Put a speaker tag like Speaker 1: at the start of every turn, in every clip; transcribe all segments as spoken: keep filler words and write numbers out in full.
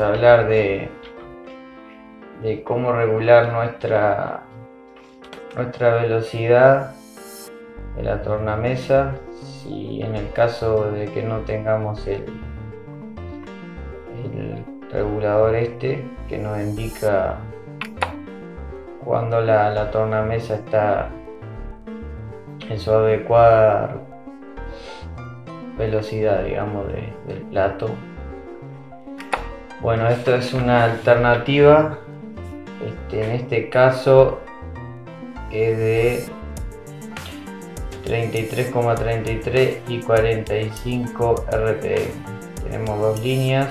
Speaker 1: a hablar de, de cómo regular nuestra, nuestra velocidad de la tornamesa, si en el caso de que no tengamos el, el regulador este que nos indica cuando la, la tornamesa está en su adecuada velocidad, digamos, de, del plato. Bueno, esto es una alternativa, este, en este caso es de treinta y tres coma treinta y tres y cuarenta y cinco R P M. Tenemos dos líneas,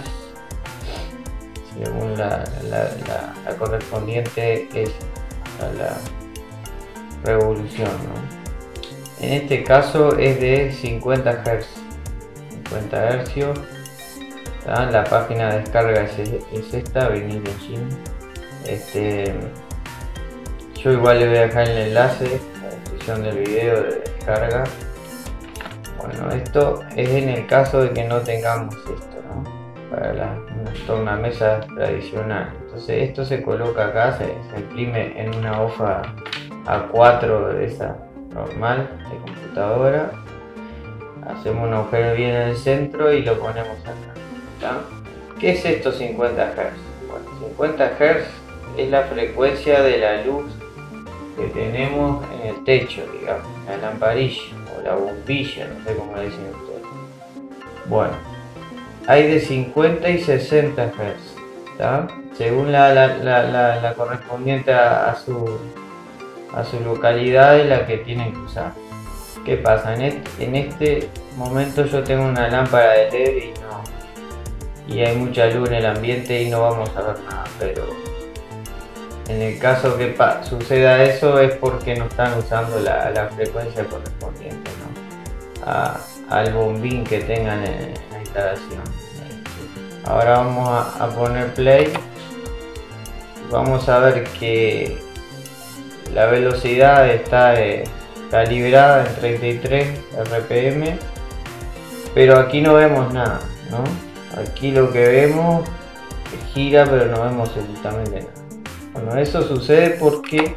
Speaker 1: según la, la, la, la correspondiente es a la revolución, ¿no? En este caso es de cincuenta hercios. cincuenta hercios. La página de descarga es, es esta, Vinyl Engine. Este, yo igual le voy a dejar el enlace en la descripción del video de descarga. Bueno, esto es en el caso de que no tengamos esto, ¿no? Para la tornamesa tradicional. Entonces esto se coloca acá, se, se imprime en una hoja A cuatro de esa normal de computadora. Hacemos un agujero bien en el centro y lo ponemos acá. ¿Está? ¿Qué es esto cincuenta hercios? Bueno, cincuenta hercios es la frecuencia de la luz que tenemos en el techo, digamos, la lamparilla o la bombilla, no sé cómo le dicen ustedes. Bueno, hay de cincuenta y sesenta hercios, ¿está? Según la, la, la, la, la correspondiente a, a, su, a su localidad y la que tienen que usar. ¿Qué pasa? En este, en este momento yo tengo una lámpara de L E D y no y hay mucha luz en el ambiente y no vamos a ver nada, pero en el caso que suceda eso es porque no están usando la, la frecuencia correspondiente, ¿no? a, al bombín que tengan en la instalación. Ahora vamos a, a poner play. Vamos a ver que la velocidad está eh, calibrada en treinta y tres R P M, pero aquí no vemos nada, ¿no? Aquí lo que vemos gira, pero no vemos absolutamente nada. Bueno, eso sucede porque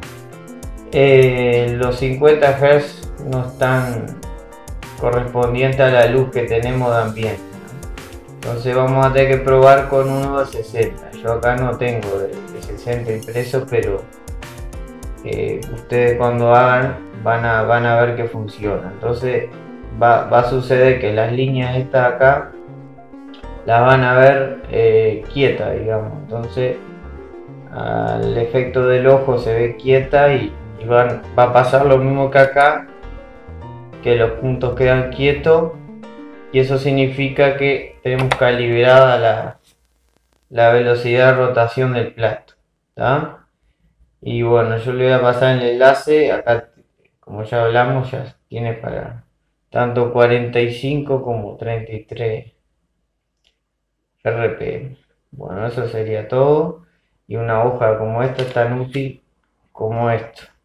Speaker 1: eh, los cincuenta hercios no están correspondientes a la luz que tenemos de ambiente, ¿no? Entonces vamos a tener que probar con uno de sesenta. Yo acá no tengo de, de sesenta impreso, pero eh, ustedes cuando hagan van a, van a ver que funciona. Entonces va, va a suceder que las líneas estas acá las van a ver eh, quietas, digamos. Entonces al efecto del ojo se ve quieta y, y van, va a pasar lo mismo que acá, que los puntos quedan quietos, y eso significa que tenemos calibrada la, la velocidad de rotación del plato, ¿tá? Y bueno, yo le voy a pasar el enlace. Acá, como ya hablamos, ya tiene para tanto cuarenta y cinco como treinta y tres R P M. Bueno, eso sería todo, y una hoja como esta es tan útil como esto.